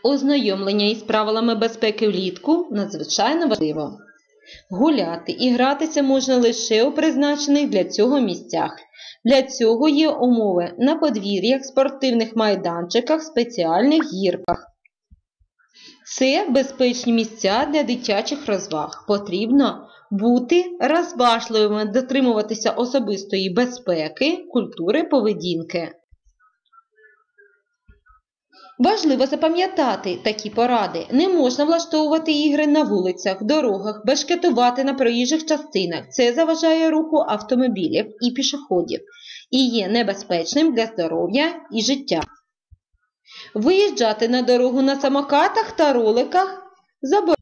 Ознайомлення із правилами безпеки влітку надзвичайно важливо. Гуляти і гратися можна лише у призначених для цього місцях. Для цього є умови на подвір'ях, спортивних майданчиках, спеціальних гірках. Це безпечні місця для дитячих розваг. Потрібно бути розбашливими, дотримуватися особистої безпеки, культури поведінки. Важливо запам'ятати такі поради. Не можна влаштовувати ігри на вулицях, дорогах, бешкетувати на проїжджих частинах. Це заважає руху автомобілів і пішоходів і є небезпечним для здоров'я і життя. Виїжджати на дорогу на самокатах та роликах заборонено.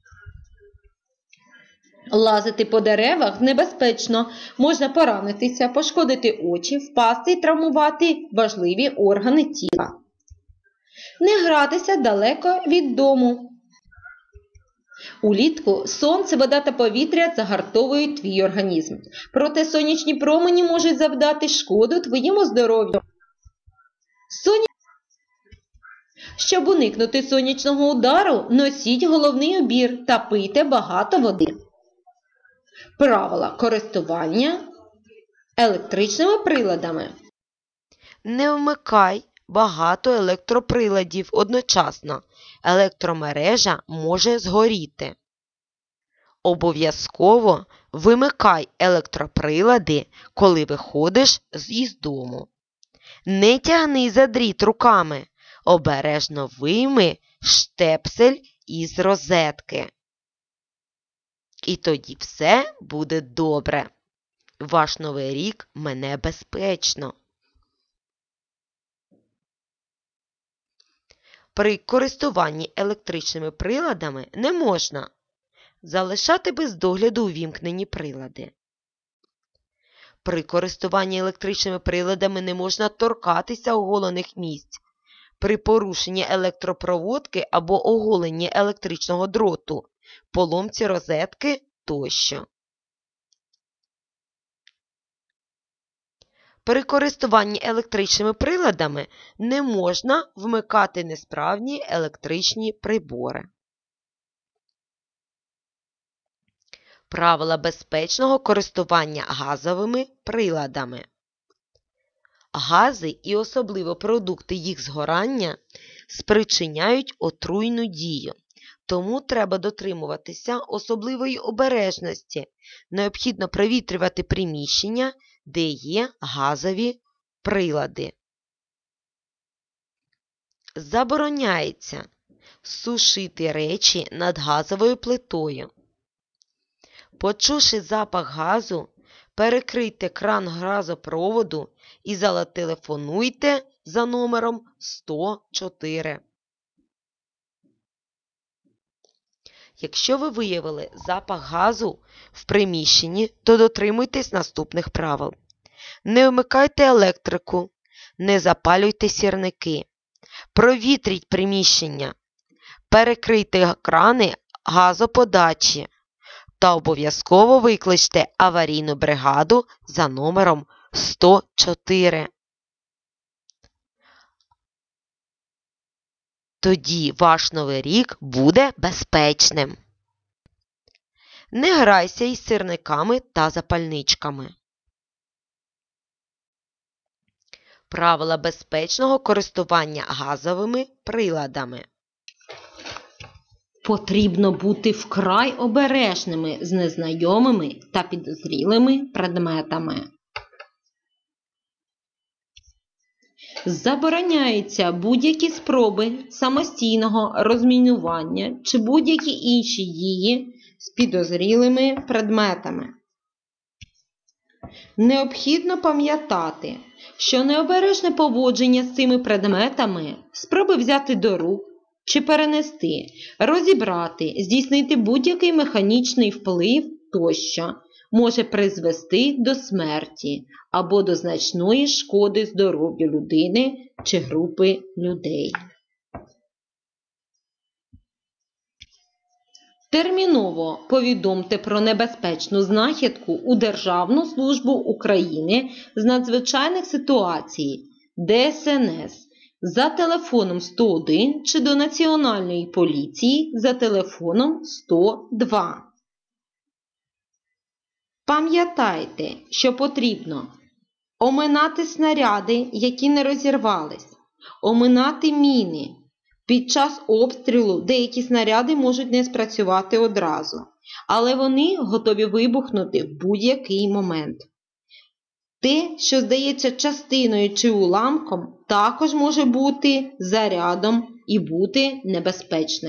Лазити по деревах небезпечно. Можна поранитися, пошкодити очі, впасти і травмувати важливі органи тіла. Не гратися далеко від дому. Улітку сонце, вода та повітря загартовують твій організм. Проте сонячні промені можуть завдати шкоду твоєму здоров'ю. Щоб уникнути сонячного удару, носіть головний убір та пийте багато води. Правила користування електричними приладами. Не вмикай багато електроприладів одночасно. Електромережа може згоріти. Обов'язково вимикай електроприлади, коли виходиш із дому. Не тягни за дріт руками. Обережно вийми штепсель із розетки. І тоді все буде добре. Ваш Новий рік мине безпечно. При користуванні електричними приладами не можна залишати без догляду увімкнені прилади. При користуванні електричними приладами не можна торкатися оголених місць. При порушенні електропроводки або оголенні електричного дроту, поломці розетки тощо. При користуванні електричними приладами не можна вмикати несправні електричні прибори. Правила безпечного користування газовими приладами. Гази і особливо продукти їх згорання спричиняють отруйну дію. Тому треба дотримуватися особливої обережності. Необхідно провітрювати приміщення, де є газові прилади. Забороняється сушити речі над газовою плитою. Почувши запах газу, перекрийте кран газопроводу і зателефонуйте за номером 104. Якщо ви виявили запах газу в приміщенні, то дотримуйтесь наступних правил. Не вмикайте електрику, не запалюйте сірники, провітріть приміщення, перекрийте крани газоподачі та обов'язково викличте аварійну бригаду за номером 104. Тоді ваш Новий рік буде безпечним. Не грайся із сірниками та запальничками. Правила безпечного користування газовими приладами. Потрібно бути вкрай обережними з незнайомими та підозрілими предметами. Забороняються будь-які спроби самостійного розмінування чи будь-які інші дії з підозрілими предметами. Необхідно пам'ятати, що необережне поводження з цими предметами, спроби взяти до рук чи перенести, розібрати, здійснити будь-який механічний вплив тощо може призвести до смерті або до значної шкоди здоров'ю людини чи групи людей. Терміново повідомте про небезпечну знахідку у Державну службу України з надзвичайних ситуацій ДСНС За телефоном 101 чи до Національної поліції за телефоном 102. Пам'ятайте, що потрібно оминати снаряди, які не розірвались, оминати міни. Під час обстрілу деякі снаряди можуть не спрацювати одразу, але вони готові вибухнути в будь-який момент. Те, що здається частиною чи уламком, також може бути зарядом і бути небезпечним.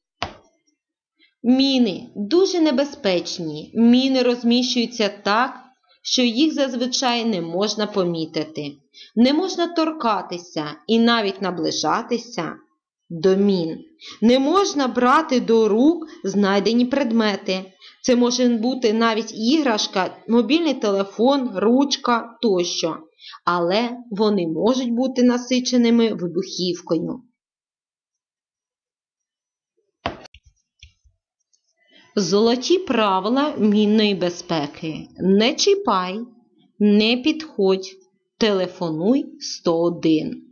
Міни дуже небезпечні. Міни розміщуються так, що їх зазвичай не можна помітити. Не можна торкатися і навіть наближатися до мін. Не можна брати до рук знайдені предмети. Це може бути навіть іграшка, мобільний телефон, ручка тощо. Але вони можуть бути насиченими вибухівкою. Золоті правила мінної безпеки. Не чіпай, не підходь, телефонуй 101.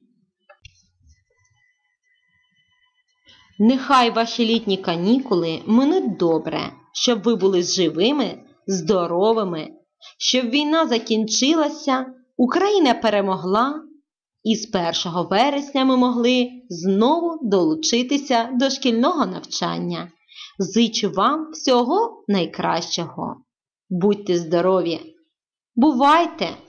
Нехай ваші літні канікули минуть добре, щоб ви були живими, здоровими, щоб війна закінчилася, Україна перемогла, і з 1 вересня ми могли знову долучитися до шкільного навчання. Зичу вам всього найкращого. Будьте здорові! Бувайте!